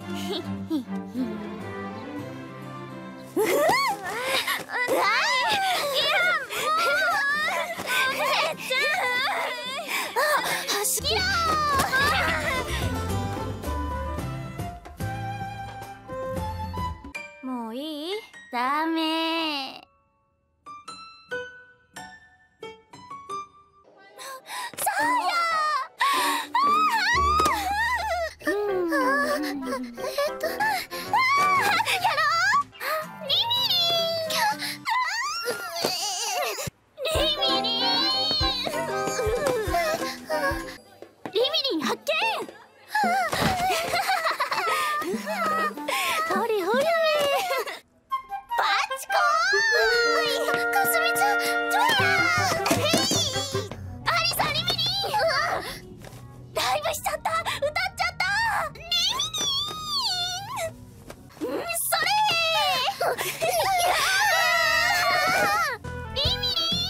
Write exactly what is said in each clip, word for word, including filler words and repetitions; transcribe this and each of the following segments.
もういい？ ダメ。さあやー。えっと、やろう。リミリン。リミリン。リミリン発見。ほれほれ。バチコーン。かすみちゃん、ジョヤー。アリサ、リミリン。ライブしちゃった。歌っちゃった。リミリン。うん、それー。リミ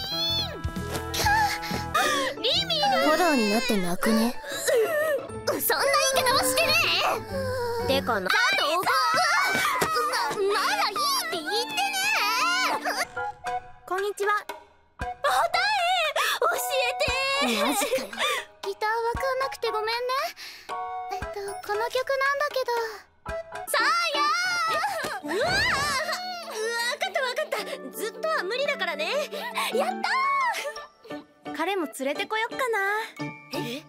リン。リミリン。 ホラーになって泣くね。 そんな言い方はしてねえ。 てかな。 あとおかな、ならいいって言ってねえ。 こんにちは。 あたえ、教えて。 マジかよ。 ギターわかんなくてごめんね。えっとこの曲なんだけど。さあやー。うわー、うわー、分かった分かった。ずっとは無理だからね。やったー。 彼も連れてこよっかな。 え？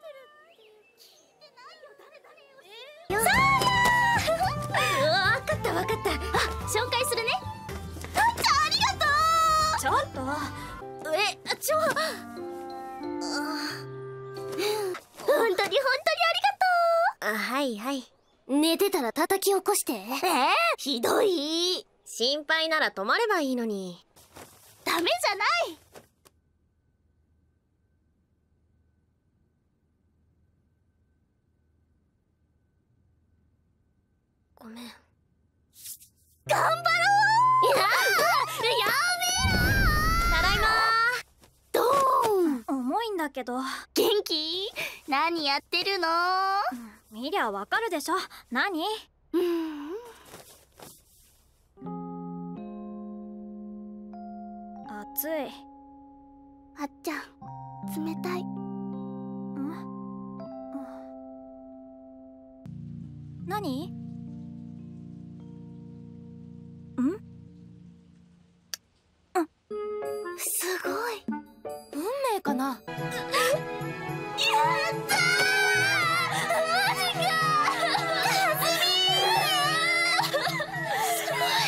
よさあやー。わかったわかった。あ、紹介するね。あありがとう。 ちょっと。 え、ちょ。本当に本当にありがとう。 あ、はいはい。 寝てたら叩き起こして。えー、ひどい。 心配なら泊まればいいのに。 ダメじゃない。 ごめん。 頑張ろう。ややめろ。 ただいまドーン。 重いんだけど。 元気？何やってるの？ 見りゃわかるでしょ。何？ うん。 暑い。 あっちゃん、冷たい。 ん？何？ん？ すごい。 運命かな？ やったー。マジか。かすみー。すごい。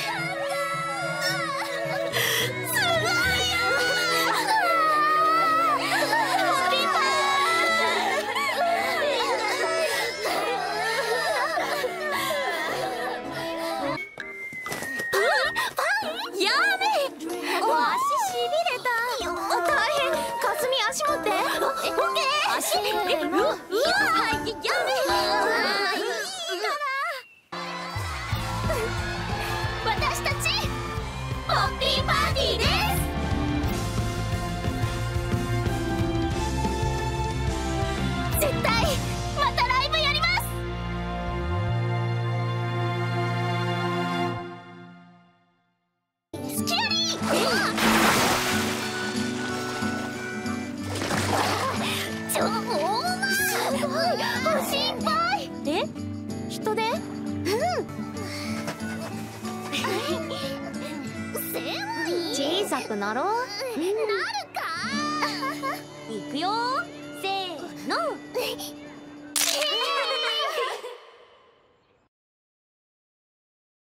すごいよ。ホッピーパン。やべえ。 お、足しびれた。大変。かすみ足持って。 え、オッケー。 足。 え、うわ、うわ、やべえ。いいから。私たちホッピーパーティーです。絶対またライブやります。スキャリー。ちょ、おー、すごい。心配。 え？人で？ 狭い。 小さくなろう。 なるか。 いくよ。せーの。